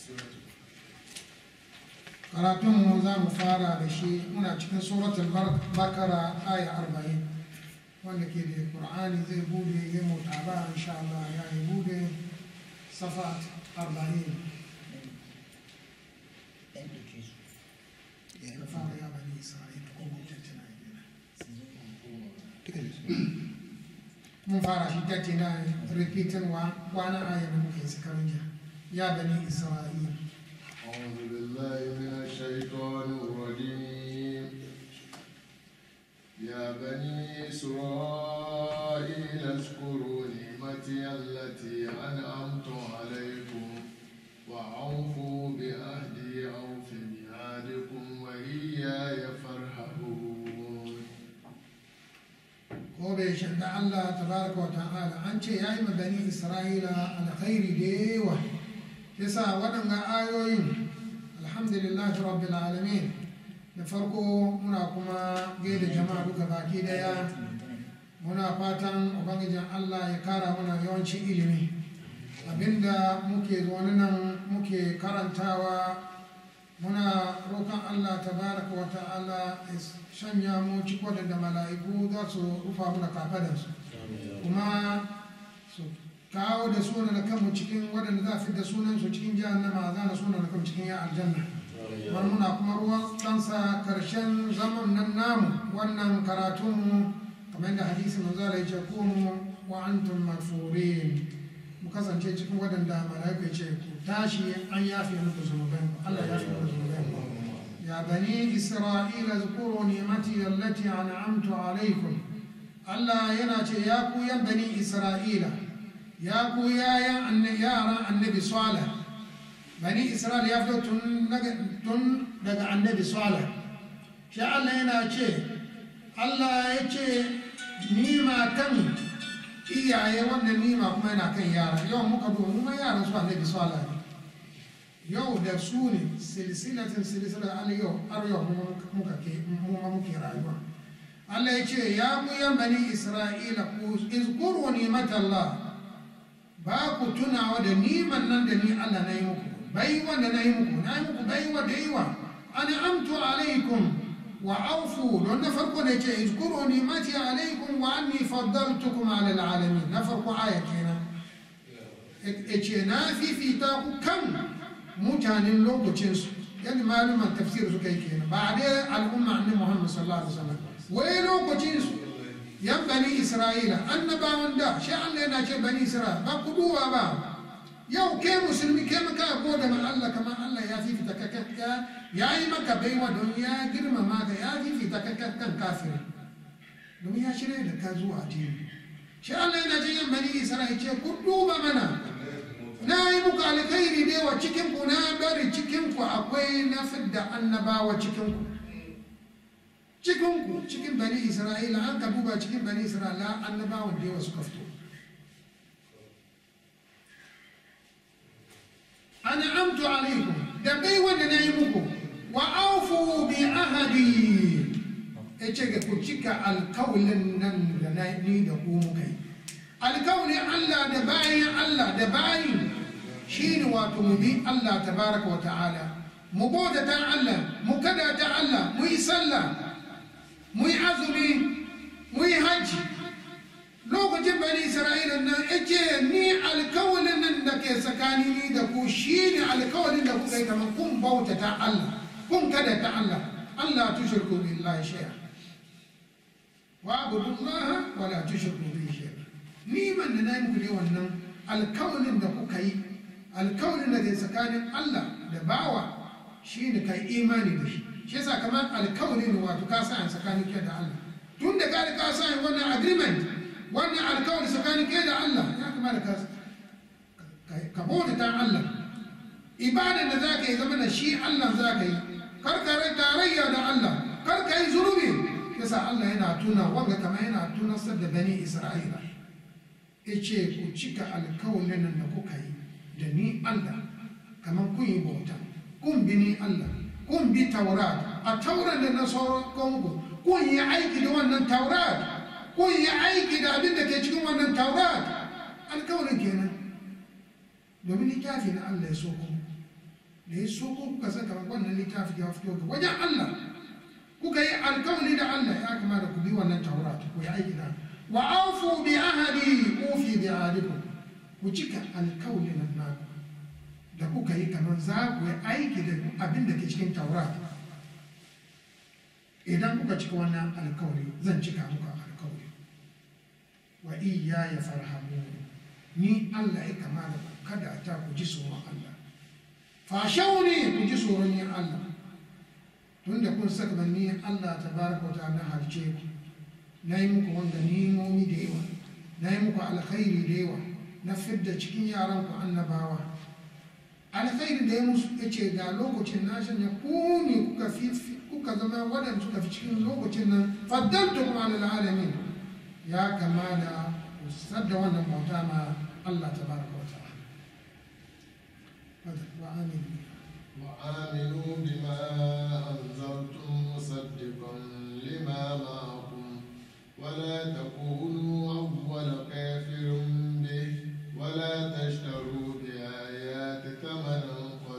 karatunmu za mu fara da shi muna cikin suratul bakara aya 40 wanda ke da qur'ani zai bude ya mutaba insha Allah ya yi bude safa 40 ya fara ya bani isra'ila ko mutattuna mun fara shi 39 repeating kwana aya da muke sakarin ya bani isra'ila أعوذ بالله من الشيطان الرجيم يا بني إسرائيل اذكروا نعمتي التي أنعمت عليكم وأوفوا بعهدي أوف بعهدكم وإياي فارهبون. ko bai shanda Allah tabaraka wa ta'ala an ce yayi ma bani Isra'ila alkhairi da yawa yasa waɗanga ayoyin alhamdulillahi rabbil alamin da farko muna kuma gaida jama'a duka baki daya muna fatan ubangijin Allah ya kara mana yawancin ilimi abinda muke zaune nan muke karantawa muna roƙon Allah tabaraka wa ta'ala ya shanya mu ciko da mala'iku za su rufa mana kafadansu kuma su kawo da sunan kanmu cikin waɗanda za fi da sunansu cikin jahannama za na sunan kanmu cikin ya aljanna wani muna kuma ruwan ɗansa ƙarshen zaman nan namu wannan karatunmu kamar yadda hadisi manzala ya ce kunu wa antum maghfurin mu kasance cikin waɗanda mala'iku ya ce ku tashi an yafe muku zunuban Allah ya yafe muku zunuban ya bani isra'ila zkuru ni'mati allati an'amtu alaikum Allah yana ce ya ku yan bani isra'ila ya ku yaran annabi Salih bani Isra'il ya fito tun daga annabi Salih shi Allah yana ce Allah ya ce nima kan iyaye wannan nima kuma yana kan yara yau muka domin ma yaran su annabi Salih yau da su ne silsila al yau har yau muke rayuwa Allah ya ce ya ku yan bani Isra'ila ku izkuru ni'matallah ba ku tunawa da niman nan da ni Allah na yi muku baiwa da na yi muku baiwa da yawa an amtu alaikum wa aufu don na farko da ce izkuru nimati alaikum wa anni faddaltukum ala alalamin na farko aya kenan ce na fifita ku kan mutanen lokacinsu yadda maluman tafsir suka yi kenan ba dai al'umma annabi Muhammad sallallahu alaihi wasallam wai lokacinsu yan bani isra'ila annabawan da shi Allah yana ce bani isra'ila ba ku duba ba yau ke musulmi ke maka gode ma Allah kamar Allah ya fifita kakka ya yi maka baiwa don ya girmama ka ya fifita kakka kan kafiri domin ya shirya da ka zuwa addini shi Allah yana ce yan bani isra'ila ce ku duba mana na yi muku alkhairi da wa cikin ku na bari cikin ku akwai na fidda annabawa cikin ku cikin bani isra'ila an ka duba cikin bani isra'ila annabawan da yawa suka fito ana amtu alaikum da bai wanda na yi muku wa aufu bi ahadi ya ce ga ku cika alkawalin nan da na ni da ku muka yi alkawalin Allah da bayan Allah da bayin shi ne wato mu bi Allah tabaraka wa ta'ala mu bauta ta Allah mu kada ta Allah mu yi sallah mu yi azumi mu yi hajji lokacin bani isra'ila nan ake ni alkawalin nan da ke tsakani ni da ku shi ne alkawalin da kuka yi kamar kun bauta ta Allah kun kada ta Allah Allah tushirku billahi shay'a wa abudullaha wa la tushirku bihi shay'a ni man da nayi muku ne wannan alkawalin da kuka yi alkawalin da ke tsakanin Allah da bawa shi ne kai imani da shi shi yasa kamar alkawari ne wato ka sa tsakanin kai da Allah tun da ka sa wannan agreement wannan alkawari tsakanin kai da Allah ya kamata ka bauta ta Allah ibadan da zaka yi zama da shi Allah zaka yi kar ka rai tarayya da Allah kar ka yi zunubi yasa Allah yana tuna wanga kamar yana tunasar da bani Isra'ila yace ku cika alkawarin nan da kuka yi da ni Allah kamar kun yi bauta kun bi ni Allah kun bi taurat a taurat da na sauran kongo kun yi aiki da wannan taurat kun yi aiki da abin da ke cikin wannan taurat alkawarin kenan domin littafi na Allah ya so ku da ya so ko kuka saka wannan littafi ya fito ga wajen Allah kuka yi alkawari da Allah ya kamata ku bi wannan Taurat ku yi aiki da wa aufu bi ahadi ufi bi ahadikum ku cika alkawarin nan da kuka yi kamar za ku yi aiki da abin da ke cikin Taurat. Idan kuka cika wannan alkawari zan cika muku alkawari. Wa iyaya farhamu ni Allah ya kamata kada ta ku ji tsoron Allah. Fashauni ku ji tsoron ni Allah. Tunda kun saka ni Allah tabaraka wa ta'ala harce ku. Na yi muku wanda nimomi da yawa. Na yi muku alkhairi da yawa. Na fidda cikin yaran ku annabawa. Alkhairi da ya musu ya ce ga lokacin na shanya ku ne kuka zama waɗanda suka fi cikin lokacin nan faddaltu kuma alal alamin ya kama da sadda wannan bauta ma Allah tabaraka wa ta'ala. وآمنوا بما أنزلتم مصدقا لما معكم ولا تكونوا أول كافر به ولا تشتروا بآيات ثمنا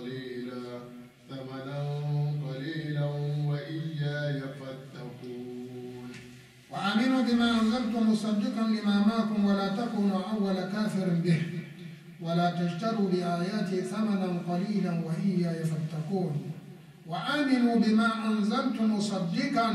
قليلا وإياي فاتقون. وآمنوا بما أنزلتم مصدقا لما معكم ولا تكونوا أول كافر به ولا تشتروا بآياتي ثمنا قليلا وإياي فاتقون. وآمنوا بما أنزلتم مصدقا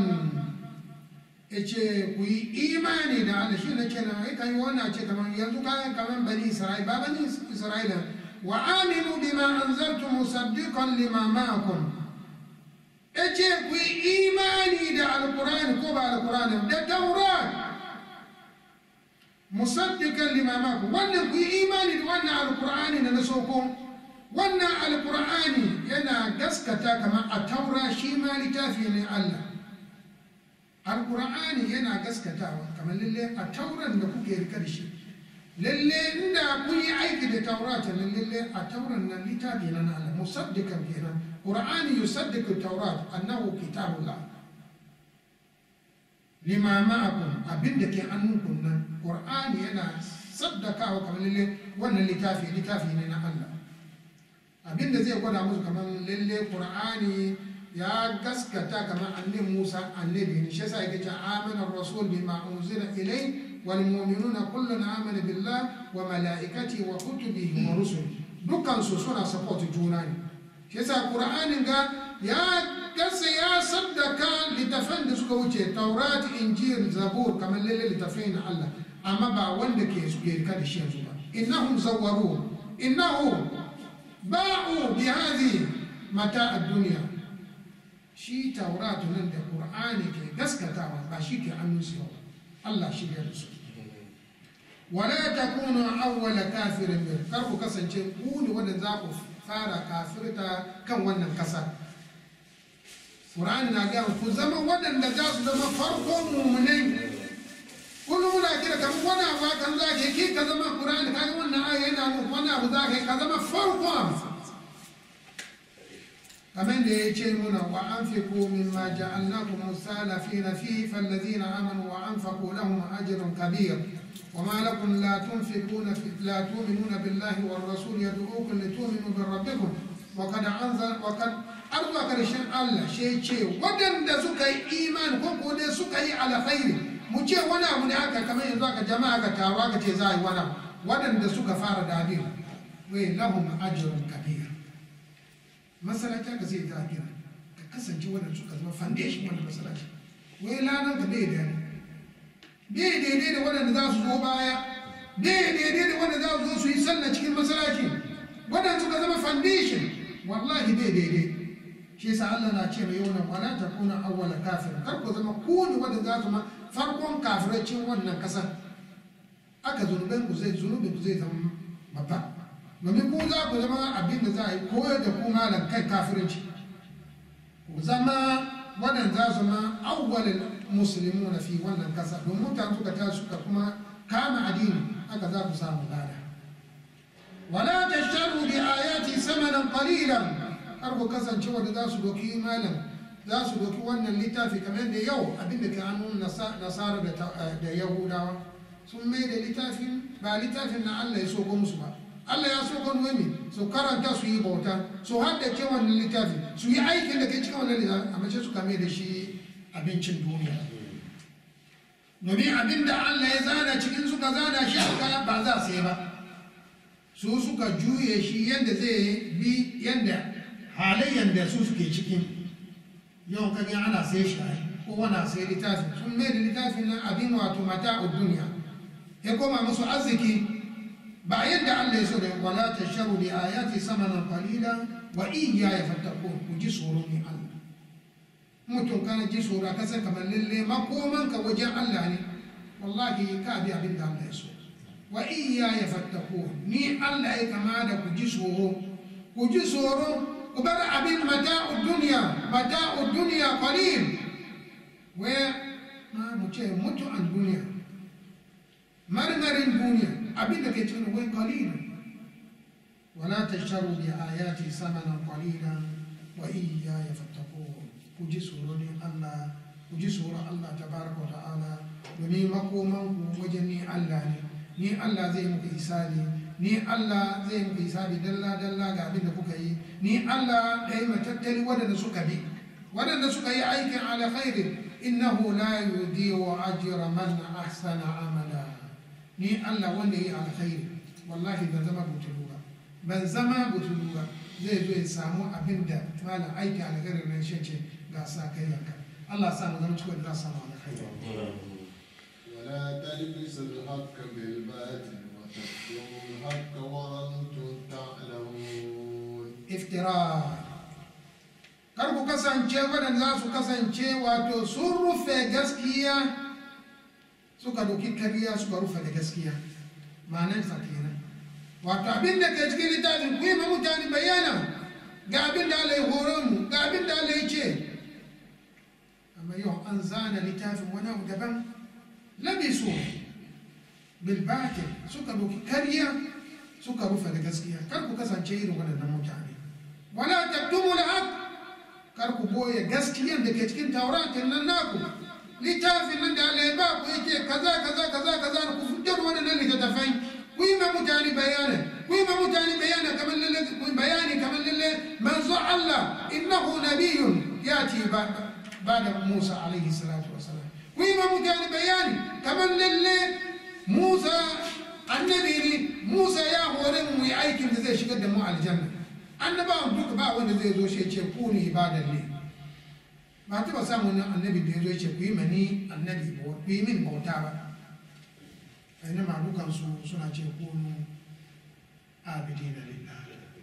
yace ku yi imani da Allah shi ne kenan ai kai wannan ce kamar yanzu kaman bani Isra'ila ba bani Isra'ila wa aminu bima anzaltum musaddiqan lima ma'akum yace ku yi imani da alqur'ani ko ba alqur'ani da taurat musaddiqan lima ma'akum wannan ku yi imani da wannan alqur'ani da na soko wannan alqur'ani yana gaskata kamar a taura shi ma littafi ne Allah. Alƙur'ani yana gaskatawa kamar lalle a tauran da kuke rika da shi lalle inda kun yi aiki da taurata nan lalle a tauran nan littafi na Allah musaddiqan kenan Qur'ani yusaddiqu taurat annahu kitabullah lima ma'akum abinda ke hannunku nan Qur'ani yana saddakawa kamar lalle wannan littafi ne na Allah abinda zai gwada musu kamar lalle Qur'ani ya gaskata kamar annabi Musa annabi ne shi yasa yake cewa amana rasul bima unzila ilay wal mu'minuna kullun amana billah wa malaikati wa kutubihi wa rusuli dukkan su suna support juna ne shi yasa Qur'anin ga ya saddaka littafan da suka wuce Taurat Injil Zabur kamar lalle littafai na Allah amma ba wanda ke suke rika da shi yanzu ba innahum zawwaru innahu ba'u bi hadhihi mata ad-dunya shi tauratu nan da Qur'ani ke gaskatawa ba shi ke annunsu yau Allah shi ya rusu wala takunu awwala kafirin bir kar ku kasance ku ne wanda za ku fara kafirta kan wannan kasa Qur'ani na ga ku zama wadanda za su zama farkon mu'minai kullum muna kira kan wani abu kan za ka zama Qur'ani kaga wannan aya yana nuna wani abu za ka zama farkon كمان يجيمنا وأنفقوا مما جعلناكم مستخلفين فيه فالذين آمنوا وأنفقوا لهم أجر كبير وما لكم لا تؤمنون بالله والرسول يدعوكم لتؤمنوا بربكم وقد أرضى كرشان الله شيء ودن سكي إيمان كوكو دي سكي على خير مجھے ونا منعك كمان يزاك جماعة تاواك تزاي ونا ودن سكي فارد عدير ولهم أجر كبير masalaci ka zai tafiya ka kasance wadanda suka zama foundation wanda masalaci wai lanar ka bai daidai da wadanda za su zo baya bai daidai da wadanda za su zo su yi sallah cikin masalaci wadanda suka zama foundation wallahi bai daidai shi yasa Allah na ce mai yawan wala takuna awwala kafir kar ku zama ku ne wadanda za su ma farkon kafiracin wannan kasa aka zunubin ku zai zama babba domin ku za ku zama abin da za a yi koyar da ku malam kai kafirinci ku zama waɗanda za su ma awwalin musulmi na fi wannan kasa domin mutane suka ta suka kuma kama addini aka za ku samu lada wala tashtaru bi ayati samanan qalilan har ku kasance wanda za su doki malam za su doki wannan littafi kamar da yau abin da ke hannun nasara da yahudawa sun mai da littafin ba littafin na Allah ya soko musu ba Allah ya so kan wani su karanta su yi bauta su haddace wannan littafi su yi aikin da ke cikin wannan littafi amma sai su kame da shi abincin duniya domin abin da Allah ya zana cikin suka zana shi aka ba za su yi ba su suka juye shi yadda zai bi yadda halayen da su suke cikin yau kage ana sai shi ko wana sai littafi sun mai da littafin nan abin wato mata a duniya ya koma musu arziki ba yadda Allah ya so da wala tasharu bi ayati samanan qalila wa iyaya fattaqun ku ji tsoro ne Allah mutum kana ji tsoro ka san kamar lalle makoman ka wajen Allah ne wallahi ka bi abin da Allah ya so wa iyaya fattaqun ni Allah ya kama da ku ji tsoro ku bar abin mata'ud dunya qalil wa ma mu ce mutu'an duniya marmarin duniya abin da ke cikin wai qalil wala tashtaru bi ayati samanan qalilan wa iyaya fattaqun ku ji tsoro ne Allah ku ji tsoro Allah tabaraka wa ta'ala domin makoman ku wajen ni Allah ne ni Allah zai muku hisabi ni Allah zai muku hisabi dalla dalla ga abin da kuka yi ni Allah ya yi matattali waɗanda suka bi waɗanda suka yi aikin alkhairi innahu la yudiyu ajra man ahsana amala ni Allah wanda ya yi alkhairi wallahi ban zama butulu ba zai zo ya samu abin da malam aikin alkhairi nan shi ce ga sa kai yanka Allah sa mu zama cikin da za samu alkhairi ولا تلبسوا الحق بالباطل وتكتموا الحق وأنتم تعلمون افتراء kar ku kasance waɗanda za su kasance wato sun rufe gaskiya suka doki kariya suka rufe da gaskiya ma'anar sa kenan wato abin da ke cikin littafin ku yi ma mutane bayana ga abin da Allah ya horo mu ga abin da Allah ya ce amma yau an zana littafin wani abu daban labisu bilbatin suka doki kariya suka rufe da gaskiya kar ku kasance irin waɗannan mutane wala taktumul haq kar ku boye gaskiyar da ke cikin tauratin nan naku littafin nan da Allah ya ba ku yake kaza ku fitar waɗannan littattafai ku yi ma mutane bayani kamar lalle manzo Allah innahu nabiyyun yati ba'da Musa alaihi salatu wasalam ku yi ma mutane bayani kamar lalle Musa annabi ne Musa ya hore mu yi aikin da zai shigar da mu aljanna annabawan duka ba wanda zai zo shi ce ku ne ibadan ne ba ta ba samun annabi da ya zo ce ku yi mani annabi ba ku yi min bauta ba ainihin ma dukansu suna ce ku nu abidina lillah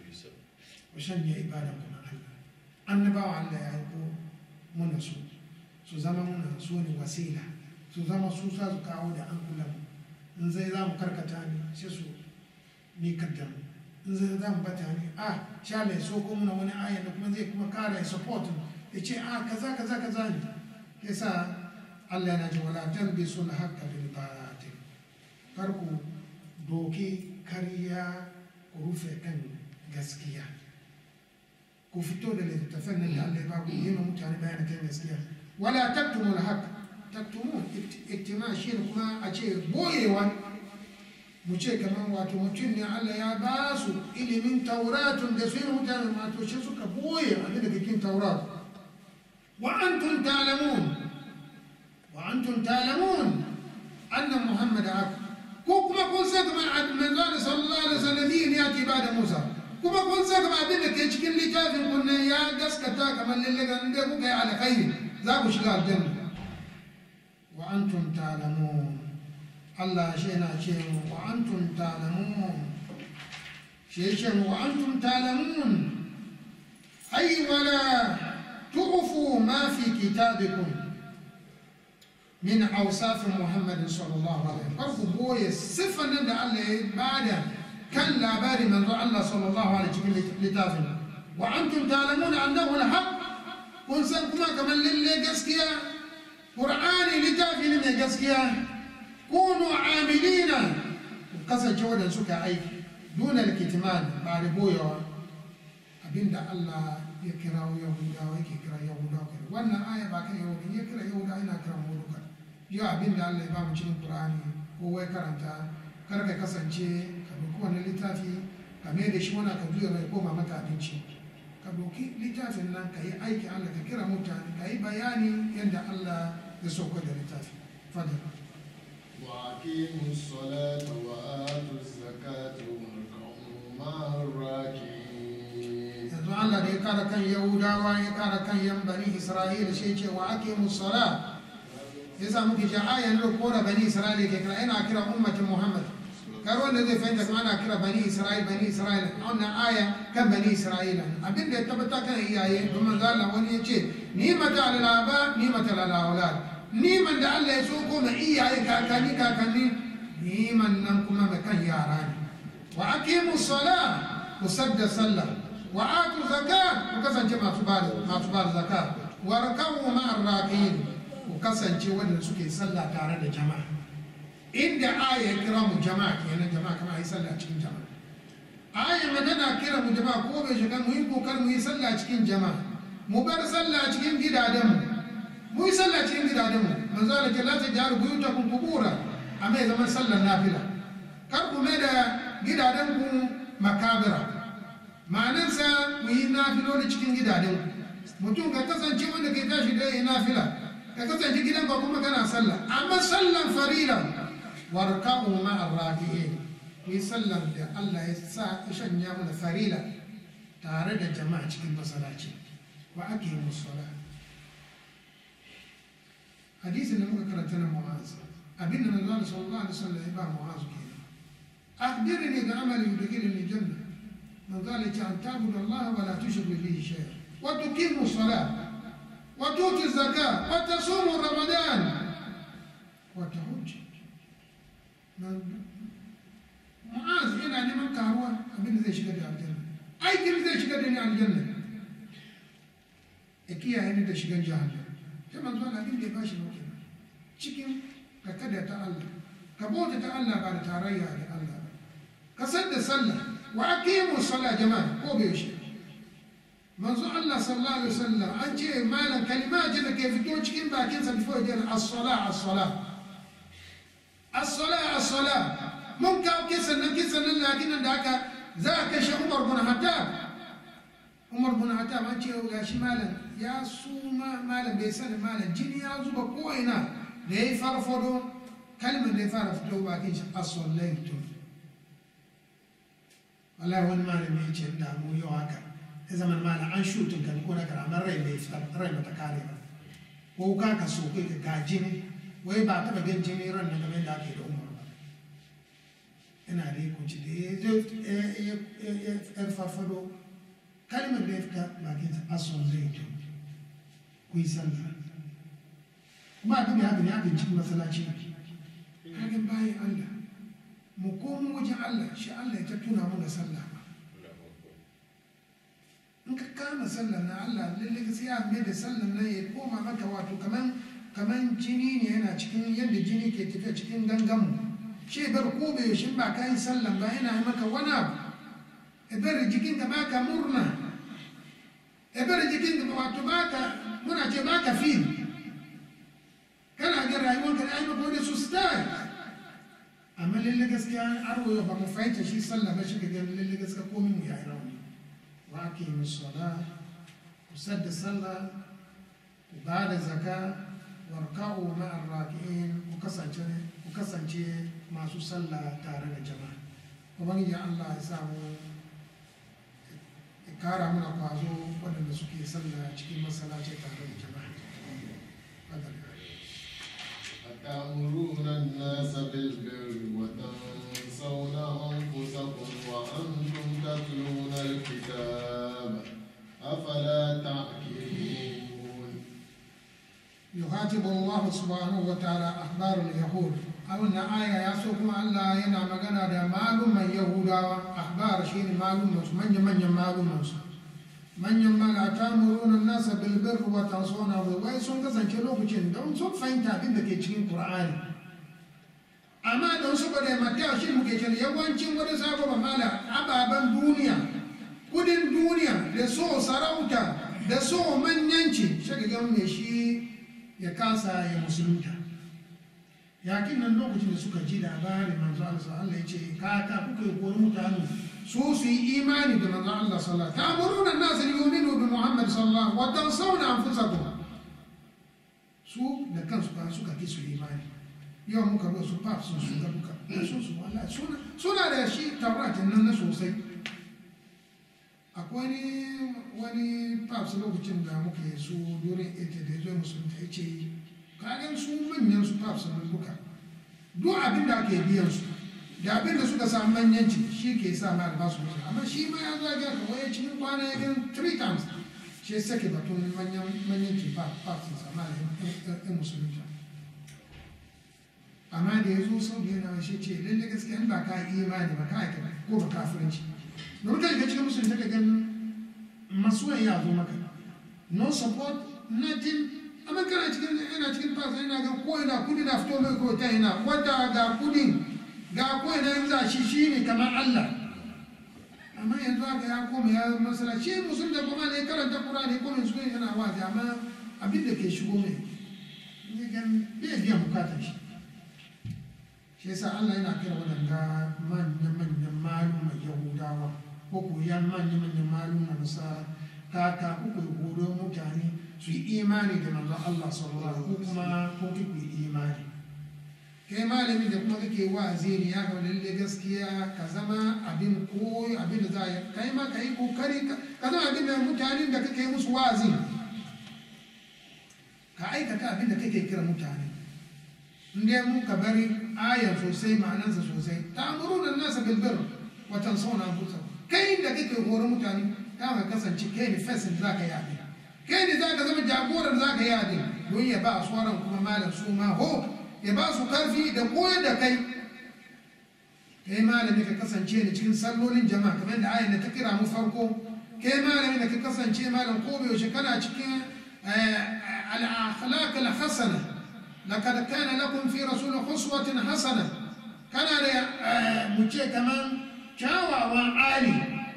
ku shanye ibadan ku na Allah annabawan Allah ya yi ko muna su zama muna su ne wasila su zama su sa su kawo da an kula in zai za mu karkata ne sai su ni kaddamu in zai za mu bata ne sha mai so ko muna wani ayan da kuma zai kuma kara ya support ya ce kaza ne ya sa Allah yana ce wala talbisu al-haqqa bil batil kar ku doki kariya ku rufe kan gaskiya ku fito da littattafan nan da Allah ya ba ku yi ma mutane bayanin kan gaskiya wala taktumu al-haqq taktumu iktima shi kuma a ce boyewa mu ce kamar wato mutum ne Allah ya ba su ilimin tauratun da su yi mutane mato shi suka boye abin da cikin taurat wa antum ta'lamun anna muhammad ko kuma kun sa kamar manzo sallallahu alaihi wasallam ya ce ba da Musa kuma kun sa kamar abin da ke cikin littafin kun ne ya gaskata kamar lalle ga inda kuka yi alkhairi za ku shiga aljanna wa antum ta'lamun Allah shi yana ce wa antum ta'lamun shi ce wa antum ta'lamun ay wala tu'fu ma fi kitabikum min awsaf Muhammad sallallahu alaihi wasallam ku boye sifan da Allah ya bada kan labari manzo Allah sallallahu alaihi cikin littafin wa antum ta'lamun annahu al-haq kun san kuma kamar lalle gaskiya Qur'ani littafi ne mai gaskiya kunu amilina kasance wadanda suka aiki duna al-kitman ba da boyewa abinda Allah ya kira Yahudawa yake kira Yahudawa wannan aya ba kan Yahudawa ya kira Yahudawa ina kira mu duka yau abinda Allah ya ba mu cikin Qur'ani ko wai karanta kar ka kasance ka duk wannan littafi ka mai da shi wani ka juya mai koma maka abinci ka doki littafin nan ka yi aiki Allah ka kira mutane ka yi bayani yadda Allah ya sauka da littafi fadar وأقيموا الصلاة وآتوا الزكاة واركعوا مع الراكعين. yanzu Allah da ya kara kan Yahudawa ya kara kan yan bani Isra'ila shi ce wa aqimus sala yasa muke ji ayan da kora bani Isra'ila ke kira yana kira ummatin Muhammad kar wanda zai fahimta kuma ana kira bani Isra'ila wannan aya kan bani Isra'ila abin da ya tabbata kan iyaye domin Allah wani ya ce ni mata lil aba ni mata lil aulad niman da Allah ya so ko ma iyaye kakanni niman nan kuma mai kan yara ne wa aqimu sala ku sadda sallah wa atu zakat ku kasance masu ba da zakat wa rakabu ma'ar raqiin ku kasance wanda suke sallah tare da jama'a inda aya kira mu jama'a kenan jama'a kamar ai sallah cikin jama'a aya magana kira mu jama'a ko bai shiga mu yi kokar mu yi sallah cikin jama'a mu bar sallah cikin gidajenmu mu yi sallah cikin gidajenmu manzo Allah ke lati jaru buyutakum kubura amma ya zama sallar nafila kar ku mai da gidajenku makabira ma'anarsa mu yi nafiloli cikin gidajenku mutum ka kasance wanda ke tashi da yi nafila ka kasance gidan ba kuma kana sallah amma sallan farila warka'u ma'ar raki'in ku yi sallar da Allah ya sa ya shanya mana farila tare da jama'a cikin masallaci wa ake musalla hadisin da muka karanta na Mu'az abin da manzo sallallahu alaihi wasallam ya ba Mu'az kenan akhbirni bi amali yudkhilni janna manzo Allah ya an ta'budu Allah wa la tushriku bihi shay'a wa tuqimu salat wa tu'ti zakat wa tasumu ramadan wa tahujj Mu'az yana neman karuwa abin da zai shiga da aljanna aikin zai shiga da ni aljanna kiyaye ni da shigan jahannam sai manzo Allah abin da ya bashi nauyi cikin ka kada ta Allah ka bauta ta Allah ba da tarayya da Allah ka sadda sallah wa aqimu salat jama'a ko bai shi manzo Allah sallallahu alaihi wasallam an ce malan kalimatin da ke fito cikin bakin sa before ya as-salat mun kawo kisan nan lakin da aka za a kashe Umar bin Hattab an ce ga shi malam ya suma malam bai sani malam jini ya zuba ko ina da ya yi farfado kalmar da ya fara fito bakin shi as-salatu wallahi wani malam ya ce da mu yau haka ya zama malam an shutun kan ko na karamar rai bai fita rai mata kare ba ko ka so kai ga jini wai ba taba gan jini ran nan game da ake da Umar ba ina da hukunci da ya farfado kalmar da ya fita bakin sa as-salatu ku yi sallah kuma abin da ya bin cikin masallaci kagan bayan Allah mu komo wajen Allah shi Allah ya ta tuna mu da sallah ba in ka kama sallah na Allah lalle ka sai ya mai da sallah nan ya koma maka wato kaman jini ne yana cikin yadda jini ke tafiya cikin ganganmu shi bar ko bai shin ba kai sallah ba yana maka wani abu e bar jikin ka baka murna e bar jikin ka wato baka muna ce baka fil kana ga rayuwarka da ayyuka ko da su style amma lalle gaskiya arwo ba mu fahimta shi sallah ba shi ga lalle gaskiya komai mu yayi rauni wa aqimu ssalah ku sadda sallah ku bada zaka warka'u ma'ar raki'in ku kasance masu sallah tare da jama'a ubangiji Allah ya samu ya kara mana kwazo waɗanda suke sallah cikin masallaci tare da jama'a أتأمرون الناس بالبر وتنسون أنفسكم وأنتم تتلون الكتاب أفلا تعقلون يخاطب الله سبحانه وتعالى أخبار اليهود أو أن آية يسوكم الله ينا مغانا دا معلوم من يهودا أخبار شيء معلوم من معلوم من يمال أتامرون الناس بالبر وتنسون وي sun kasance lokacin don sun fahimta abin da ke cikin Qur'ani amma don su bada mata shi muke cewa yawancin wani sabo mamala ababen duniya kudin duniya da so sarauta da so manyanci shagagan mai shi ya kasa ya musulunta yakin nan lokacin da suka ji labarin manzo Allah ya ce kaka kuka yi koyi mutane su su yi imani da manzon Allah sallallahu alaihi wasallam ta'muruna an-nas yu'minu bi Muhammad sallallahu wa tansawna anfusakum su da kansu ba suka ki su imani yau muka ga su fa su ga duka su wallahi suna da shi tauratin nan na sosai akwai wani paps lokacin da muke su durin ita da zo musulunta ya ce kagan su manyan su paps nan duka duk abin da ake biyan su da abin da suka samu manyanci shi ke sa ma ba su musu amma shi ma ya zaga ka waye cikin kwana ya gan 3 times shi ya sake batun manyanci paps sama da musulunta amma da ya zo sau da yana shi ce lalle gaskiya in ba ka yi imani ba ka aikata ko ba kafirinci don kai ka cikin musulunta ka gan masuwan ya zo maka no support nothing amma kana cikin yana cikin fasa yana ga ko yana kudi na fito mai ko ta yana wata ga kudin ga ko yana yanzu shi shine kamar Allah amma yanzu haka ya koma ya masala shi musulun da kuma ne karanta Qur'ani ko mai zuwa yana wazi amma abin da ke shigo mai ne gan bai biya bukatar shi shi yasa Allah yana kira wadanda manyan malumar Yahudawa ko ko yan manyan malumar Nasara kaka uku horo mutane su yi imani da manzon Allah sallallahu alaihi kuma ko ku yi imani kai malami da kuma kake wa'azi ne ya ga lalle gaskiya ka zama abin koyi abin da za ya kai ma kai kokari ka zama abin da mutanen da kake musu wa'azi ka aikata abin da kake kira mutane inda mu ka bari ayan sosai ma'anansa sosai ta'muruna an-nasa bil birr wa tansawna anfusakum kai da kake horo mutane ka kasance kai ne fesin zaka yi abin kai ne za ka zama jagorar za ka yi adin don ya ba sauran kuma malam su ma ho ya ba su karfi da koyar da kai kai malami ka kasance ne cikin sallolin jama'a kamar da ayin da ta kira mu farko kai malami da ka kasance malam ko bai yaushe kana cikin al-akhlaq al-hasana laqad kana lakum fi rasul uswatun hasana kana da mu ce kaman kyawawan ali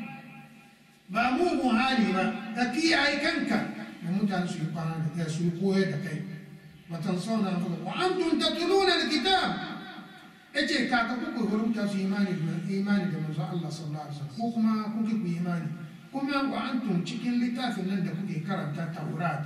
ba mugun hali ba ka kiyaye kanka da mutane su yi kwana da kai su yi koyar da kai watan sauna wa antum tatluna alkitab yace kaka kuku hurumta su imani da manzo Allah sallallahu alaihi wasallam ko kuma kuke ku imani kuma wa antum cikin littafin nan da kuke karanta Taurat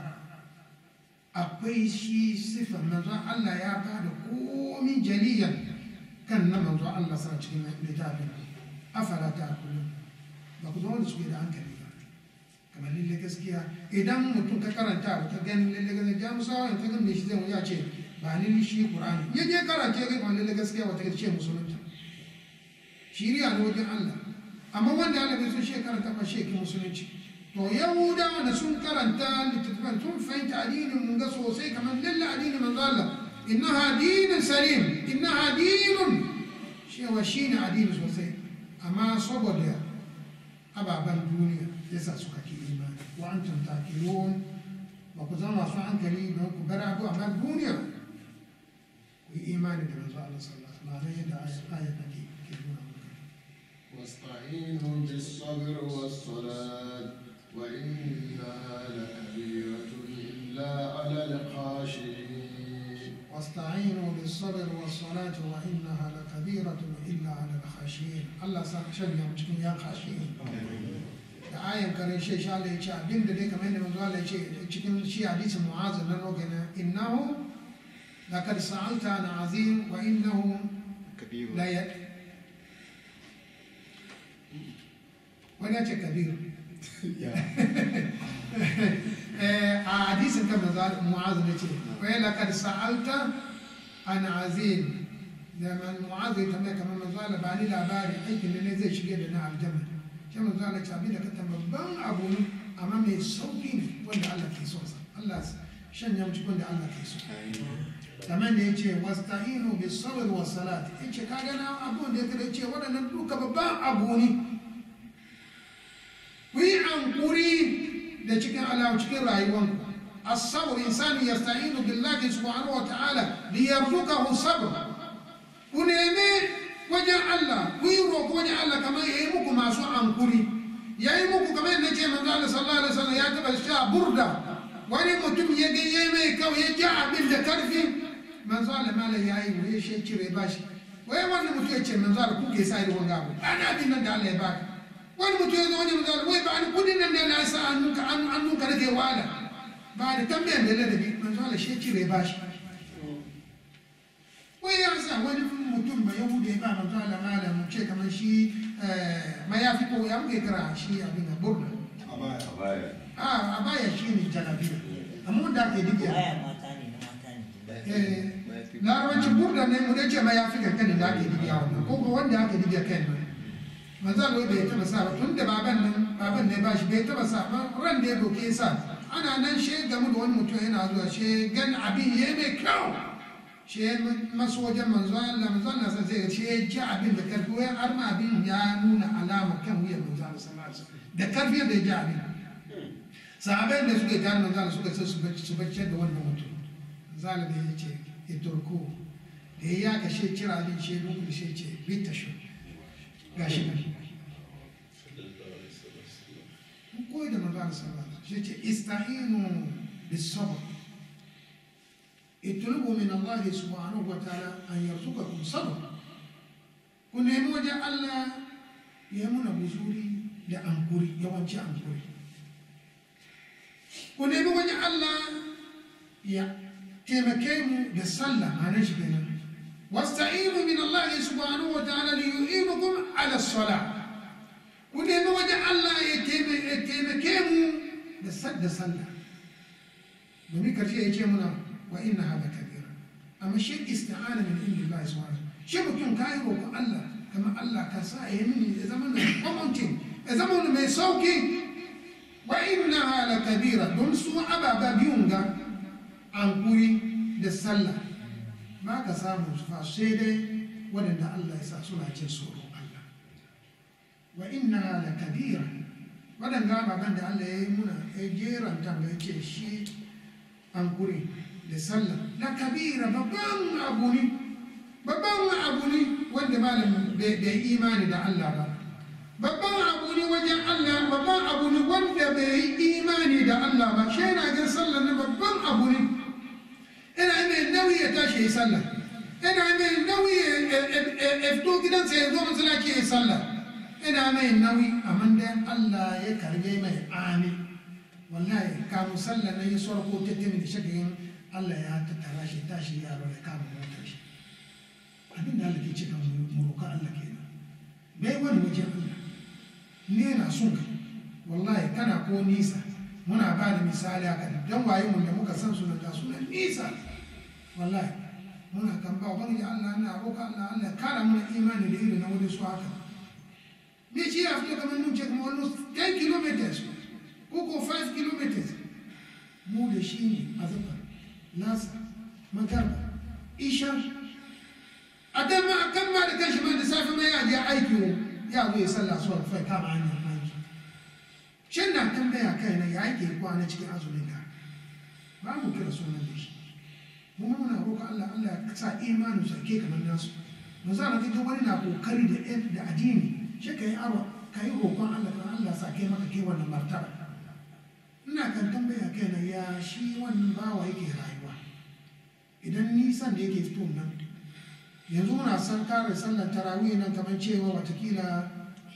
akwai shi sifar manzo Allah ya bada komin jaliyan kan na manzo Allah sallallahu cikin littafin afala ta'kulun ba ku zama da su da hankali ba kamar lalle gaskiya idan mutum ka karanta ba ka gani lalle gaskiya jamusawa in ka gani shi zai ya ce ba ni shi Qur'ani ya je karanta ya ga lalle gaskiya wata ce musulunta shiriya ne wajen Allah amma wanda Allah bai so shi karanta ba shi ke musulunci to yahudawa da sun karanta littattafan sun fahimta addinin mun ga sosai kamar lalle addinin manzo Allah innaha dinun salim innaha dinun shi ne addini sosai amma saboda ababen duniya yasa suka ki imani wa antum taqilun ba ku zama masu hankali don ku gara abu amma duniya ku yi imani da manzo Allah sallallahu alaihi wasallam yadda ayat take ke nuna muku wasta'inu bis sabr was salat wa innaha lakabiratun illa 'ala al khashiyin wasta'inu bis sabr was salat wa innaha lakabiratun illa 'ala al khashiyin Allah sa shanya mu cikin ya khashiyin da ayan karin shi sha Allah ya ce abinda dai kamar yadda manzo Allah ya ce cikin shi hadisin Mu'adh nan rogana innahu laqad sa'alta an azim wa innahu kabir la ya wani ce kabir a hadisin kan manzo Mu'adh ne ce wa laqad sa'alta an azim da man Mu'adh ya tambaya kamar manzo Allah ba ni labari aikin da ne zai shige da na aljanna sai manzo Allah ya abin da ka babban abu ne amma mai sauki ne wanda Allah ke so sa Allah shanya mu cikin da Allah ke so kamar da yace wasta'inu bis sabr was salat yace kaga na abu da yake ce wadannan duka babban abu ne ku yi hankuri da cikin Allah cikin rayuwanku as-sabr insani yasta'inu billahi subhanahu wa ta'ala liyarzuqahu sabr ku neme wajen Allah ku yi roƙo wajen Allah kamar ya yi muku masu ankuri ya yi muku kamar yadda ce manzo Allah sallallahu alaihi wasallam ya taba sha burda wani mutum ya ga yayi mai kawai ya ja abin da karfi manzo Allah malai ya yi ya shi cire bashi wai wannan mutum ya ce manzo Allah kuke sa yi wanga abu ana abin nan da Allah ya baka wani mutum ya zo wani manzo Allah wai ba ni kudin nan da na sa annunka nake wala ba da tambayar da ladabi manzo Allah shi cire bashi wai ya sa wani mutum ba yahuda ya ba manzo Allah malam ce kamar shi mayafi ko ya muke kira shi abin da burda abaya shi ne jalabiya amma da ke dibiya larabancin burda ne mu dace mayafi kankan da ake dibiya wannan ko wanda ake dibiya kan nan manzo Allah bai taba sa ba tunda baban ne ba shi bai taba sa ba ran da ya doke sa ana nan she gamu da wani mutum yana zuwa she gan abin yayi mai kyau she maso wajen manzo Allah sai zai ce ji abin da karfi wai har ma abin ya nuna alama kan wuyan manzo Allah sallallahu alaihi wasallam da karfi da ji abin sahabbai da suke tare manzo Allah suka ce su bacce da wannan mutum manzo Allah da ya ce iturku da ya kashe kira din she dukul she ce bitashu gashi nan koyi da manzo Allah sallallahu alaihi wasallam she ce ista'inu bis-sabr اطلبوا من الله سبحانه وتعالى أن يرزقكم صبر كنا يموجة الله يمونا بزوري لأنكوري يوانشي أنكوري كنا يموجة الله يتمكيمو للصلاة ما نشبنا واستعينوا من الله سبحانه وتعالى ليعينكم على الصلاة كنا يموجة الله يتمكيمو للصلاة ومي كرشي يتمكيمو وإنها لكبيرة أما شيء استعانة من عند الله سبحانه شيء ممكن كايرو الله كما الله كسا يمني زمن وممكن زمن ما يسوكي وإنها لكبيرة دون سوء أبا بيونغا أنكوري للسلة ما كسامو فاشيدي ولن الله يساسونا جسورو الله وإنها لكبيرة ولن قام بند الله يمنا يجيرا تنغي شيء أنكوري da sallah na kabira babban abu ne wanda malamin bai imani da Allah ba babban abu ne wajen Allah babban abu ne wanda bai imani da Allah ba shi yana gan sallah na babban abu ne ina mai nauyi ya tashi ya sallah ina mai nauyi ya fito gidansa ya zo masallaci ya sallah ina mai nauyi amma dan Allah ya karbe mai amin wallahi kamun sallah na yi sarko ta timi da shakayin Allah ya tattara shi tashi yaro ya kama motar shi abin da Allah ke cika muruka Allah ke nan bai wani wajen Allah ne na son ka wallahi kana ko nisa muna ba da misali haka dan waye mun da muka san sunan ga sunan nisa wallahi muna kan ba wani Allah na roƙa Allah kara mana imani da irin na wani su haka me shi ya fito kamar mun ce kuma almost 10 kilometers ko 5 kilometers mu da shi ne azaba nasa magarba isha adam ma kan ma da kanshi ma da safe mai ya je aiki ya zo ya sallah su fa kama hanyar aiki shin na tambaya kai na ya yake kwana cikin azumin ka ba mu kira sunan da shi mu muna roƙa Allah ya sa imanin sa ke kamar nasu mu za mu ga wani na kokari da addini shi kai arwa kai roƙon Allah sa kai maka ke wannan martaba ina kan tambaya kai na ya shi wannan bawa yake rayuwa idan nisan da yake fito nan yanzu muna san kare sallar tarawih nan kamar cewa watakila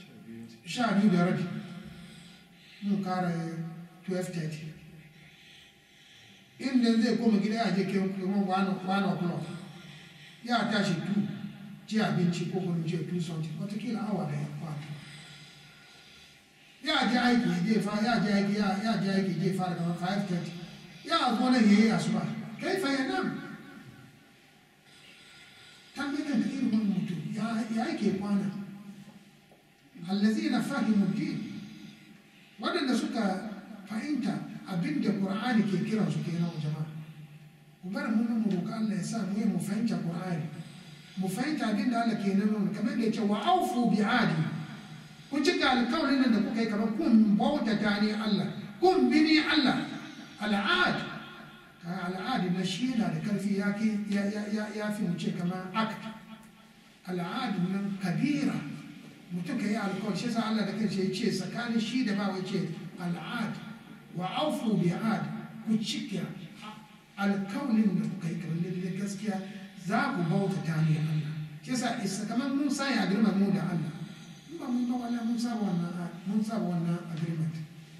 12:30 mun kare 12:30 inda zai koma gida ya je kuma 1 o'clock ya tashi 2 ci abinci ko kuma ce 2 something watakila awa da ya kwata ya je aiki je fara kamar 5:30 ya zo nan yayi asuba kai fa yana tambayan da irin wannan mutum ya yake kwana allazina fahimu din wadanda suka fahimta abinda Qur'ani ke kiran su kenan jama'a ku bar mu roƙa Allah ya sa mu fahimta Qur'ani mu fahimta abinda Allah ke nan kamar da yake wa aufu bi'adi kun cika alƙawarin da kuka yi kamar kun bautata ne Allah kun bini Allah al'ad na shi yana da karfi ya fi mu ce kamar akt al'ad nan kabira mutum ka yi alƙawar shi sa Allah da kanshi ya ce tsakanin shi da ba wace al'ad wa aufu bi'ad ku cika alƙawarin da kuka yi kamar da gaskiya za ku bautata ne Allah shi sa isa kamar Musa ya girma mu da Allah ba mun ba wala mun saba wannan mun saba wannan agreement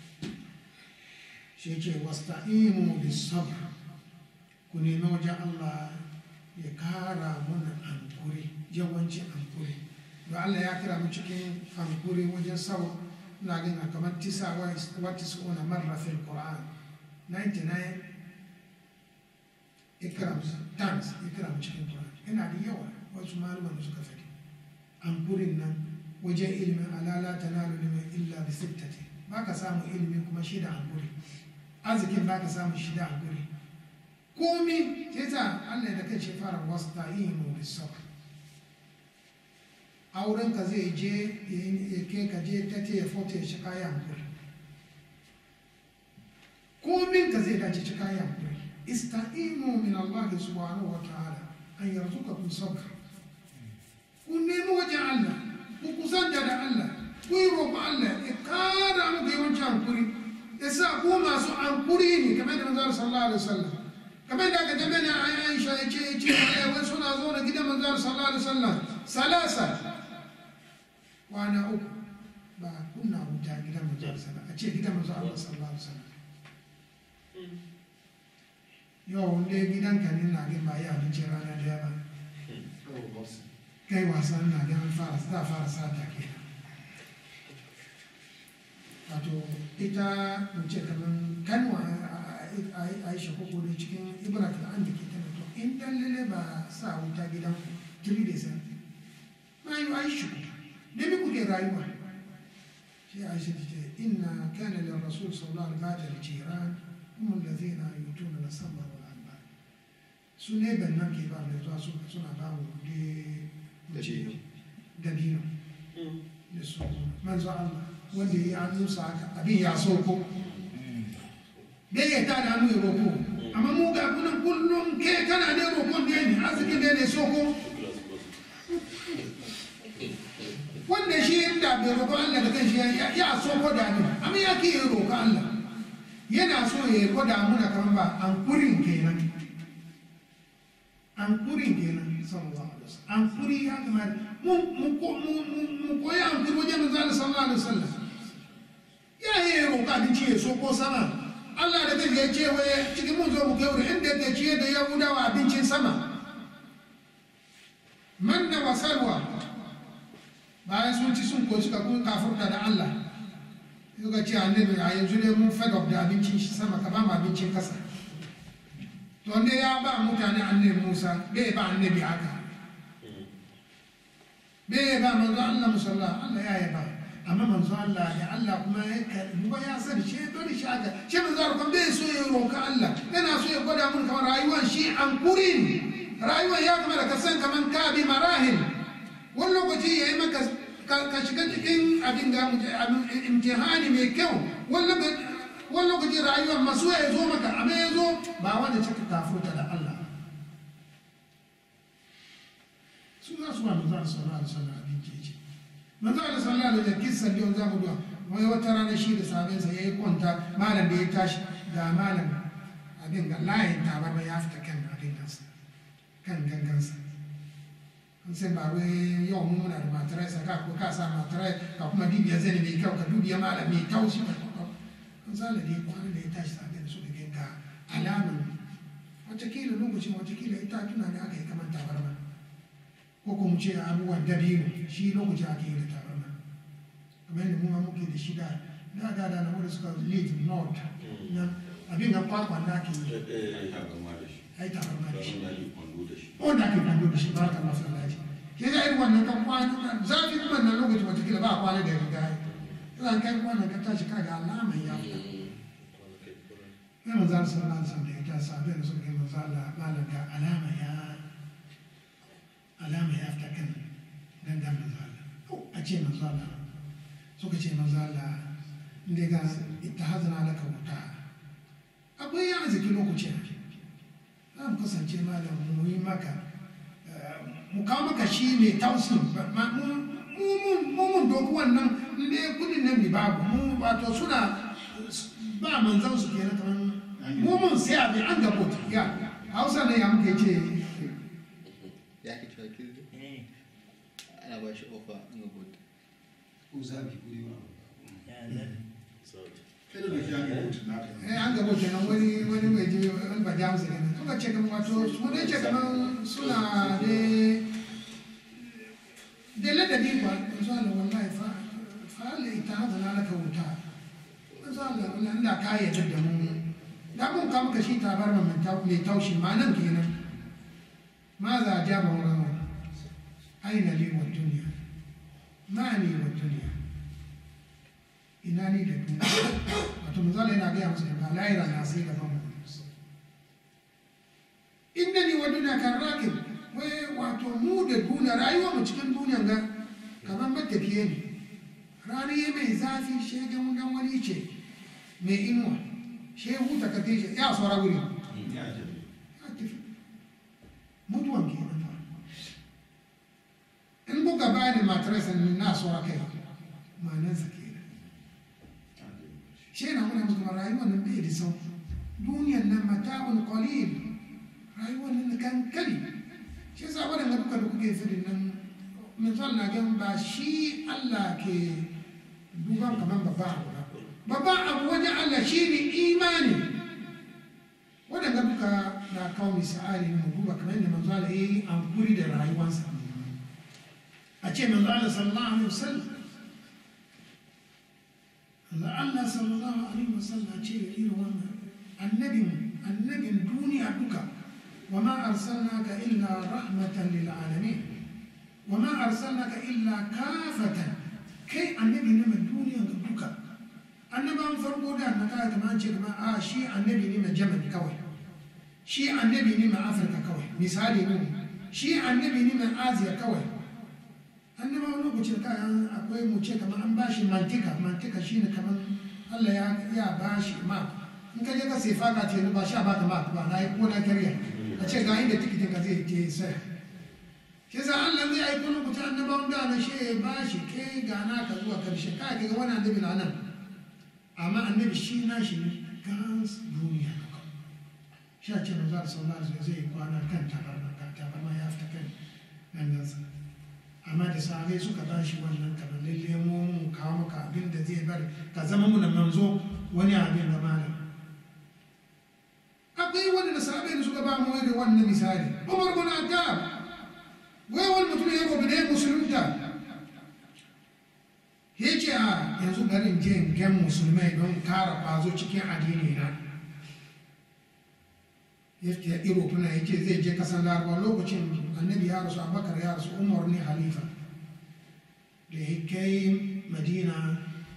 shi ce wasta'inu bis sabr ku nemi wajen Allah ya kara mana hankuri yawancin hankuri don Allah ya kira mu cikin hankuri wajen sawa na gina kamar tisa wa tis'una marra fil Qur'an 99 ikram times ikram cikin Qur'an yana da yawa wasu malaman da suka faɗi hankurin nan wajen ilimin alala tanalu limin illa bi sittati ba ka samu ilimi kuma shi da hankuri arzikin ba ka samu shi da hankuri komi sai ta Allah da kai shi fara wasta'inu bis sabr auren ka zai je ya ke ka je ta te ya fote shi kayan hankuri komin ka zai dace ci kayan hankuri ista'inu min Allah subhanahu wa ta'ala an yarzuqakum sabr ku nemi wajen Allah ku kusanta da Allah ku yi roƙo Allah ya kara muku yawancin hankuri ya sa ku masu hankuri ne kamar da manzo sallallahu alaihi wasallam kamar da aka jami'a na Aisha ya ce wai suna zo da gidan manzo sallallahu alaihi wasallam salasa kwana uku ba kunna wuta gidan manzo sallallahu a ce gidan manzo Allah sallallahu alaihi wasallam yau wanda gidan ka ne na gin ba ya abinci rana da yawa kai wasan na gin fara sata ke wato ita mace kamar kanwa Aisha ko da cikin Ibrahim an da ke tana to in dan lalle ba sa wuta gidan ku 3 days ma yi Aisha da me kuke rayuwa shi Aisha ce inna kana lir rasul sallallahu alaihi wasallam jiran hum alladhina yutuna al-samra wal anbar su ne ban nan ke ba mai zuwa suna ba mu da dino da su manzo Allah wanda ya yi hannunsa haka abin ya soko dai ya ta da hannu ya roko amma mu ga kunan kullum ke kana ne roƙon ne arzikin da ne soko wanda shi inda bai roƙo Allah da kanshi ya soko da ni amma ya ke yi roƙo Allah yana so ya gwada muna kamar ba ankurin kenan sallallahu alaihi wasallam ankuri ya kamar mu koyi ankuri wajen manzo sallallahu alaihi wasallam ya yi roƙa abinci ya soko sama Allah da kai ya ce waye cikin mun zo mu kai wurin inda ya ce da Yahudawa abincin sama manna wa salwa bayan sun ci sun koyi suka kafurta da Allah suka ce annabi a yanzu ne mun fed up da abincin sama ka ba mu abincin kasa to ne ya ba mutane annabi Musa bai ba annabi haka bai ba manzo Allah musalla Allah ya yi ba amma manzo Allah da Allah kuma ya karbi ba ya sani shi bari shi haka shi manzo Allah bai so ya roka Allah yana so ya gwada mun kamar rayuwar shi an kurin rayuwar ya kamar ka san kamar ka bi marahil wani lokaci yayi maka ka shiga cikin abin da imtihani mai kyau wani lokaci rayuwar masu ya zo maka amma ya zo ba wanda cika kafurta da Allah su za su ba manzo Allah sallallahu alaihi wasallam abin keji manzo Allah sallallahu alaihi wasallam kissan da zamu duwa wai wata rana shi da sahabinsa yayi kwanta malam da ya tashi ga malam abin ga layin tabarma ya fita kan abin kansa kan gangansa an sai ba wai yau mun muna da matarai saka ko ka sa matarai ka kuma bibiya zane mai kyau ka dubiya malam mai taushi ka an zala da kwanan da ya tashi sahabin su da ga alaman watakila lokacin watakila ita tuna ne aka yi kamar tabarma ko kuma ce abubuwan dabino shi lokacin ake yi da tabarma kamar yadda mu muke da shi da na wanda suka lead north na abin da kwakwa na ke yi ai tabarma da shi wanda ake kwando da shi ba ta mafi laji ke ga irin wannan kan kwana zafi kuma na lokacin watakila ba a kwana da riga yana kai kwanan ka tashi kaga alaman ya fita ya manzan sallallahu alaihi wasallam da ya ta sabai da suka yi manzala malam ga alama ya fita kan dangan manzala a ce manzala suka ce manzala inda ga ita hazana laka wuta akwai ya arziki lokaci za mu kasance malam mu yi maka mu kawo maka shi mai tausi mun doku wannan inda kudin nan ne babu mu wato suna ba manzan su kenan kamar mun sai abin an gabo ya hausa ne ya muke ce ya ke cewa kirki ana ba shi ofa an gabo uzabi kuri ma Kai da kake an ga hutun naka. an gabo kenan wani mai ji wani ba jamus kenan suka ce kamar wato su ne ce kamar suna da ladabi ba yanzu Allah wallahi fa'ala ita hada na laka wuta yanzu Allah wallahi da ka yarda da mu da mun ka muka shi tabar mai taushi ma nan kenan ma za ja ba wannan aina li wa dunya ma ni wa dunya ina ni da duniya wato manzo yana gaya musu da lahira na sai gaban mu inda ni waduna kan rakib wai wato mu da duniya rayuwa mu cikin duniyan ga kamar matafiye ne rani mai zafi shegen dan wani ce mai inuwa she huta ka tishe ya saura wuri ya tafi mutuwan ke nan in buga bani matarsa na saura kai ma'anansa ke shi na muna musu rayuwar nan bai da sau duniyan nan mata'un qalil rayuwar nan kankani shi yasa waɗanda duka da kuke firin nan misal na gan ba shi Allah ke duban kamar babba abu ba babba abu wajen Allah shi ne imani waɗanda duka na kawo misali mu duba kamar yadda manzo Allah ya yi ankuri da rayuwarsa a ce manzo Allah sallallahu alaihi wasallam Allah sallallahu alaihi wasallam ce irin wannan annabin duniya duka wa ma arsalnaka illa rahmatan lil alamin wa ma arsalnaka illa kafatan kai annabi ne mai duniya duka annaban farko da annaka kamar ce kamar a shi annabi ne mai Germany kawai shi annabi ne mai Afirka kawai misali ne shi annabi ne mai Asia kawai annabawa lokacin kayan akwai mu ce kamar an bashi mantika shine kamar Allah ya bashi ma in ka je ka sefa ka ce ba sha ba ta ma ba na yi ko na karya a ce ga inda tikitin ka zai ke sai shi sa Allah zai aiko lokacin annabawan da na shi bashi ke gana ka zuwa karshe ka ga wani annabi na nan amma annabi shi na shi ne gans duniya shi a ce manzo sallallahu alaihi wasallam zai kwana kan tabarma ya fita kan nan gansa amma da safe suka tashi wannan kamar lalle mu kawo maka abin da zai bar ka zama mu nan manzo wani abin da malam akwai wani da sahabbai da suka ba mu da wannan misali Umar bin Khattab wai wani mutum ya gobe da musulunta yace a yanzu garin je in gan musulmai don kara kwazo cikin addini na yake Europe na yake zai je kasan Larabawa lokacin annabi ya rasu Abubakar ya rasu Umar ne halifa da ya kai Madina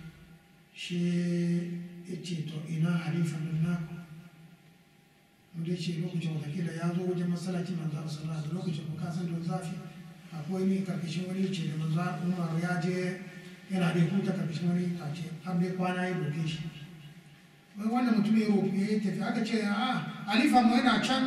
shi ya ce to ina halifa nan naku mu dai ce lokacin watakila ya zo wajen masallacin manzo sallallahu alaihi lokacin ku kasan don zafi akwai ne karkashin wani ce da manzo Umar ya je yana da huta karkashin wani tace har dai kwana ya doke shi wai wannan mutum ya roƙi ya tafi aka ce a halifa mu yana can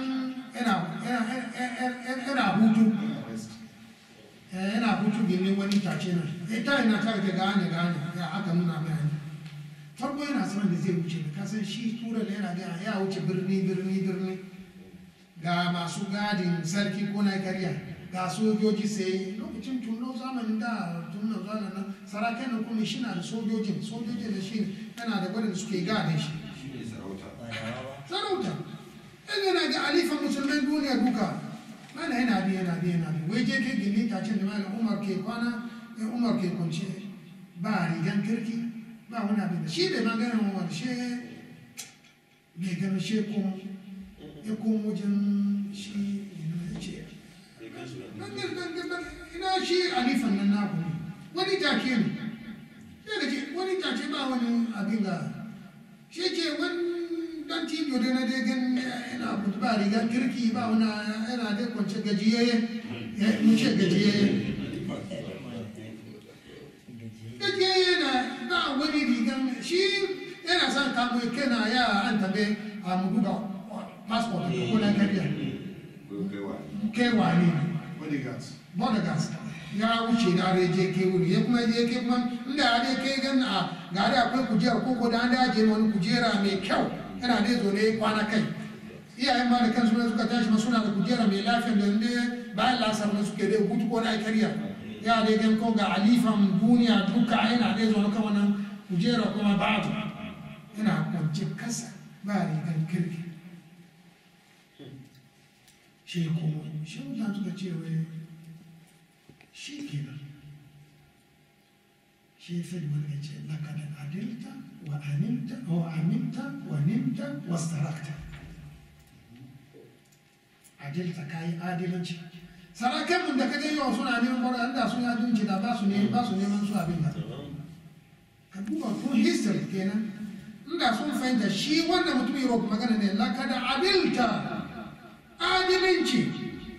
yana hutu yana hutu gini wani tace nan ita yana ta ga gane ya aka nuna bayani farko yana saman da zai wuce da kasan shi tura da yana gaya ya wuce birni ga masu gadin sarki ko na karya ga sojoji sai lokacin tuno zamanin da tunan zamanin nan sarakai na kuma shi na da sojojin da shi yana da gwadanda suke gadin shi sarauta yana ga alifan musulman duniya duka mana yana bi wai je ke gini ta ce da malam Umar ke kwana Umar ke kwance ba rigan kirki ba wani abin da shi bai maganin Umar shi bai gani shi ya komo wajen shi ya ce ina shi alifan nan naku ne wani take ne sai da ce wani take ba wani abin ga shi ce wani dan tibiyo da na dai gan yana ba rigar kirki ba wani yana dai kwance gajiyayye mu ce gajiyayye na ba wani rigar shi yana son kamo kana ya an tabe a mu duba passport ko na kariya kewa ne bodyguards ya wuce da reje ke wuri ya kuma je ke kuma inda ya dai ke gan a gari akwai kujera ko da an daje wani kujera mai kyau yana dai zo ne kwana kai iyayen ma da kansu ne suka tashi ma suna da kujera mai lafiya da ne bayan lasar ne suke dai hutu ko na kariya ya dai gan ko ga alifan duniya duka yana dai zo kan wannan kujera kuma babu yana kwance kasa ba rigan kirki shi kuma shi mutane suka ce wai shi kenan shi fi wani ce laka da adilta wa aminta wa nimta wa starakta adilta ka yi adilanci sarakan mun da ka ga yau suna neman kwarar da sun yadunci da ba su neman su abin da ka duba kun history kenan inda sun fahimta shi wannan mutum yau magana ne laka da adilta adilanci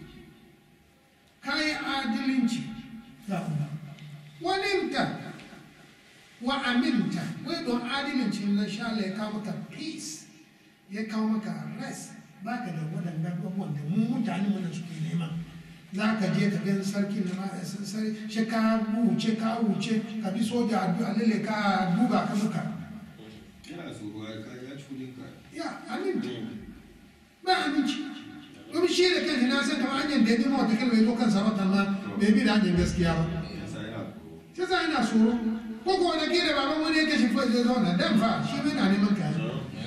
ka yi adilanci ya kuma waninta wa aminta wai don adilancin na shala ya kawo maka peace ya kawo maka rest baka da waɗannan abubuwan da mu mutane wanda suke nema za ka je ka gan sarki na ma'aisin sarki shi ka wuce ka bi soja a lalle ka duba ka muka yana tsoro ya ci kudin ka ya aminta ba aminci domin shi da kanshi na san kamar hanyar da ya nima wata kalma ya zo kan sarautar ma bai bi da hanyar gaskiya ba sai sa yana tsoro ko ko da ke da baban wani ya kashe fa zai zauna dan fa shi bai na neman kayan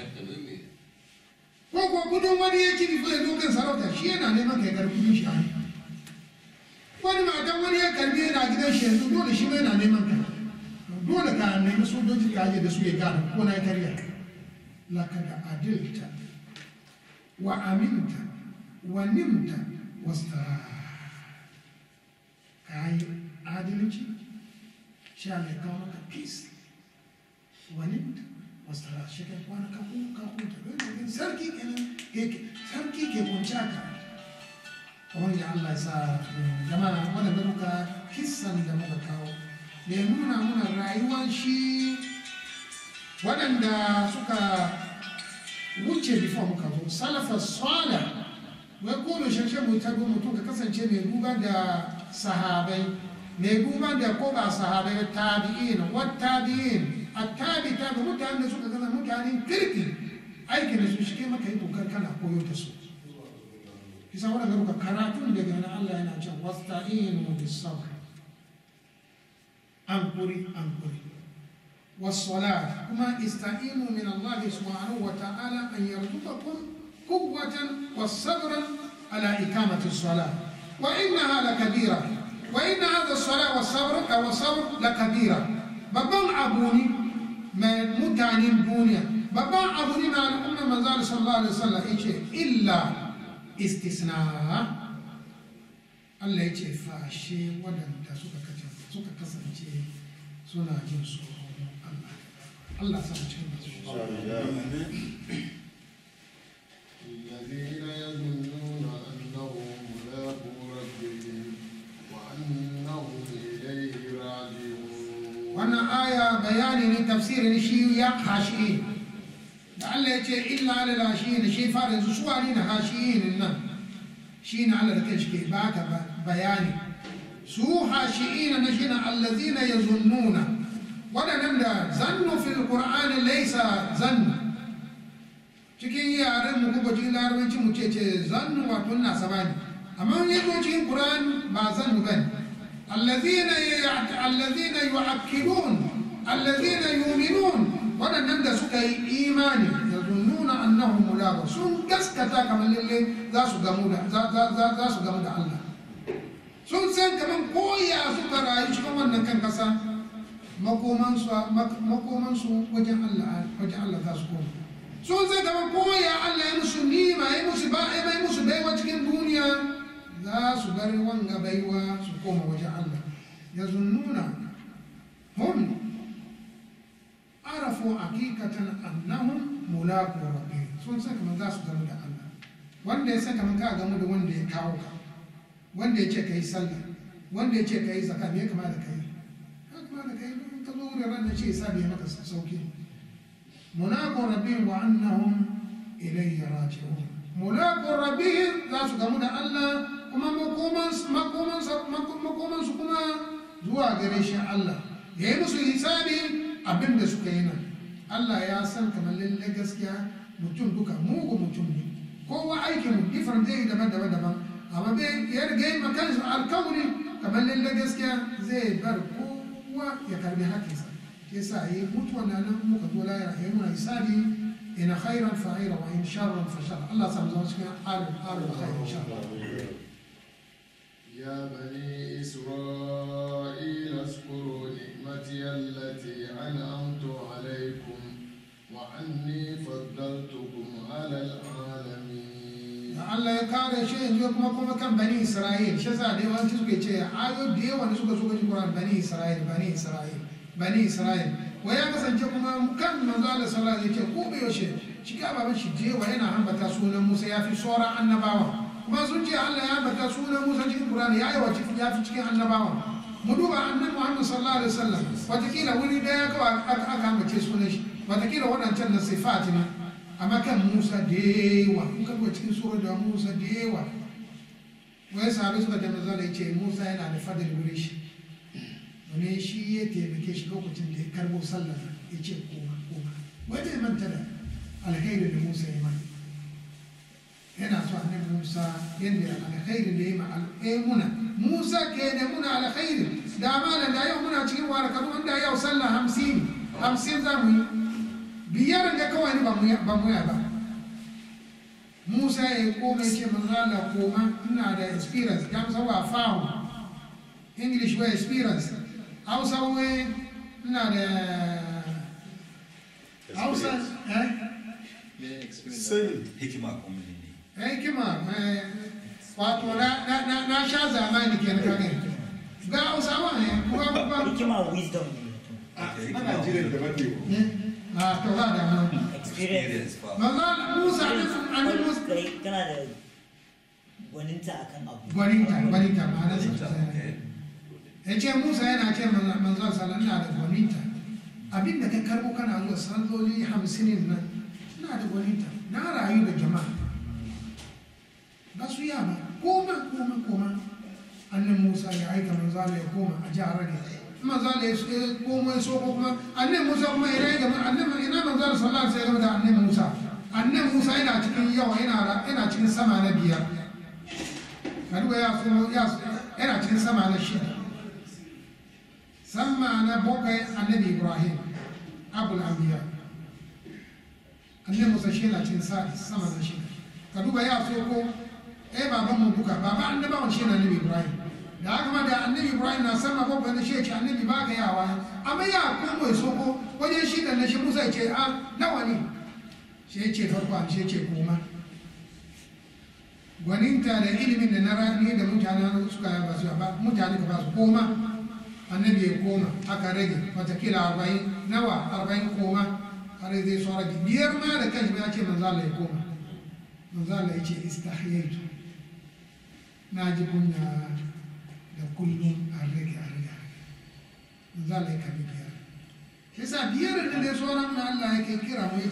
ko ko kudin wani ya ci fa ya zo kan sarauta shi yana neman kai kudin shi ai wani matan wani ya karbi yana gidan shi yanzu dole shi bai na neman ka dole ka nemi sojoji ka je da su ya gane ko na karya laqad adilta wa aminta wa nimta wastara kai adalci sha mai kawo maka peace wa nimta wastara shi kai kwana ka huta don sarki kenan sarki ke kunci haka wanda Allah ya sa jama'a wanda muka kissan da muka kawo da ya nuna muna rayuwar shi waɗanda suka wuce before muka zo salafa swala wai ko da shashe mu ta mutum ka kasance mai duba da sahabai mai duba da ko ba sahabai tabi'in wa tabi'in attabi tabi mutane da suka gaza mutanen kirki aikin da su shike maka yi dokar kana koyo da su kisa wadanda muka karatun daga na Allah yana cewa wasta'inu bis sabr ankuri was-salat kuma ista'inu min Allah subhanahu wa ta'ala an yarzuqakum quwwatan was-sabran ala ikamati as-salat wa innaha lakabira wa inna hadha as-salat was-sabr aw as-sabr lakabira babban abu ne mai mutanen duniya babban abu ne na al'ummar manzo sallallahu alaihi wasallam yace illa istisna Allah ya ce fashe waɗanda suka kasance suna jin tsoron Allah Allah sa cikin masu الذين يظنون أنهم ملاقو ربهم وأنهم إليه راجعون. wannan aya bayani ne tafsirin shi ya hashi'in da Allah ya ce illa ala hashi'in shi fara yanzu su wani na hashi'in nan shi ne Allah da kai shi ke baka bayani su hashi'in na shi na allazina yazunnuna wadannan da zannu fil qur'ani laysa zannu cikin yaren mu kuma cikin larabanci mu ce zannu wato na sabani amma yazo cikin qur'ani ba zannu bane allazina yu'akkidun allazina yu'minun waɗannan da suka yi imani da zunnuna annahum mulaqu sun gaskata kamar lalle za su gamu da Allah sun san kamar koya suka rayu cikin wannan kan kasa makomansu wajen Allah za su koma sun san kamar koya Allah ya musu nima ya musu baiwa cikin duniya za su bar wanga baiwa su koma wajen Allah ya zunnuna hum arafu hakikatan annahum mulaqu rabbihim sun san kamar za su gamu da Allah wanda ya san kamar ka gamu da wanda ya kawo ka wanda ya ce kai sallah wanda ya ce kai zakka me kama da kai ka zo wurin ran da ce sa bai maka sauki mulaqu rabbihim wa annahum ilayhi raji'un mulaqu rabbihim za su gamu da Allah kuma makomansu kuma zuwa gare shi Allah ya yi musu hisabi abin da suka yi nan Allah ya san kamar lalle gaskiya mutum duka mugu mutum ne kowa aikin mu different zai daban amma bai ya riga yin makansu alkawari kamar lalle gaskiya zai bar kowa ya karbi hakinsa yasa yi mutuwan nan muka zo lahira yi muna isabi ina khairan fa khaira wa in sharran fa shar Allah sa mu zama cikin alul khair insha Allah يا بني إسرائيل اذكروا نعمتي التي أنعمت عليكم وأني فضلتكم على العالمين. Allah ya kare shi yanzu kuma kan bani Isra'il shi yasa da yawanci suke ce ayo da yawa da suka ji Qur'an bani Isra'il wai ya kasance kuma kan manzo Allah sallallahu alaihi wasallam yake ko bai yaushe shi ga baban shi jewa yana ambata sunan Musa ya fi sauran annabawa kuma sun ce Allah ya ambata sunan Musa cikin Qur'ani ya fi cikin annabawa mu duba annabi Muhammad sallallahu alaihi wasallam watakila wuri daya kawai aka ambace sunan shi watakila waɗancan na sifat ne amma kan Musa da yawa in ka cikin sura da Musa da yawa wai sahabi suka da manzo ya ce Musa yana da fadil wuri shi domin shi ya taimake shi lokacin da ya karbo sallah ya ce koma wai bai manta da alkhairi da Musa ya mai yana so annabi Musa yadda alkhairi da ya ma al'aimuna Musa ke da muna alkhairi da amana da yau muna cikin warakatu wanda yau sallah 50 za mu yi biyar da kawai ne ba mu ya ba Musa ya koma ya ce manzo Allah koma ina da experience ya musa wa fawo English wa experience Hausa wa ina da Hausa hikima kuma ne hikima wato na sha zamani ke na kage ga Hausawa ne kuma hikima wisdom ana jiran da bate to ba da experience manzo Musa annabi Musa kana da gwaninta akan abu gwaninta ma'ana ya ce Musa yana ce manzo sallallahu ina da gwaninta abinda ka karbo kana zuwa salloli 50 nan ina da gwaninta na rayu da jama'a ba su yi ba koma annan Musa ya aika manzala ya koma a jihar rage manzala ya koma ya so kuma annan Musa kuma ya rage ina manzala sallallahu alaihi wasallam da annan Musa yana cikin yawa yana cikin sama na 5 kaduwa yana cikin sama na 6 sama na 7 annabi Ibrahim abul anbiya annan Musa shi yana cikin sama na 6 kaduwa ya so ko baban mu duka baba annabawan shi na annabi Ibrahim da haka ma da annabi Ibrahim na sama babban da shi ce annabi ba ka yawa amma ya komo ya soko wajen shi da na shi Musa ya ce nawa ne shi ya ce farko shi ya ce koma gwaninta da ilimin da na rani da mutane suka ba su ba mutane ka ba su koma annabi ya koma aka rage watakila 40 nawa 40 koma har zai saura 5 ma da kanshi ya ce manzo Allah ya koma manzo Allah ya ce istahyaitu na ji kunya da kullum a rage manzo Allah ya kabi biyar yasa biyar da dai sauran na Allah yake kira mu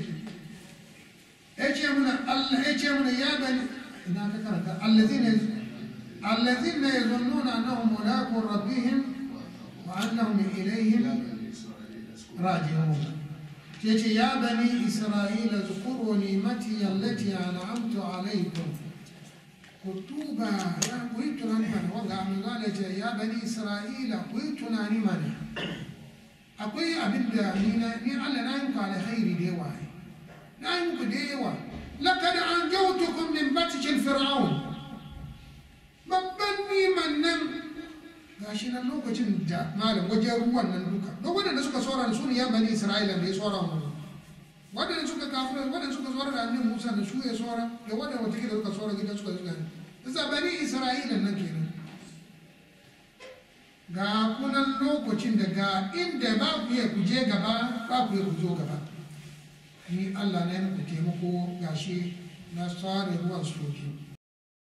yace muna Allah yace muna ya bani ina ka karanta allazina yazunnuna annahum mulaqu rabbihim wa annahum ilayhim raji'un yace ya bani isra'ila zkuru ni'mati allati an'amtu alaykum kutuba ya kuyi tunani mana wanga amina ce ya bani isra'ila kuyi tunani mana akwai abin da ni Allah na yi muku alkhairi da yawa na yi muku da yawa laqad anjawtukum min batshil fir'aun babban niman nan gashi nan lokacin da malam wajen ruwan nan duka lokacin da suka tsora su ne ya bani isra'ila da ya tsora mu wadanda suka kafira wadanda suka tsora da annabi Musa da su ya tsora da wadanda wata kila suka tsora gidan suka zuga da bani isra'ila nan kenan ga kunan lokacin da ga inda ba ku iya kuje gaba ba ku iya kuzo gaba ni Allah na yi muku taimako gashi na tsare ruwan soki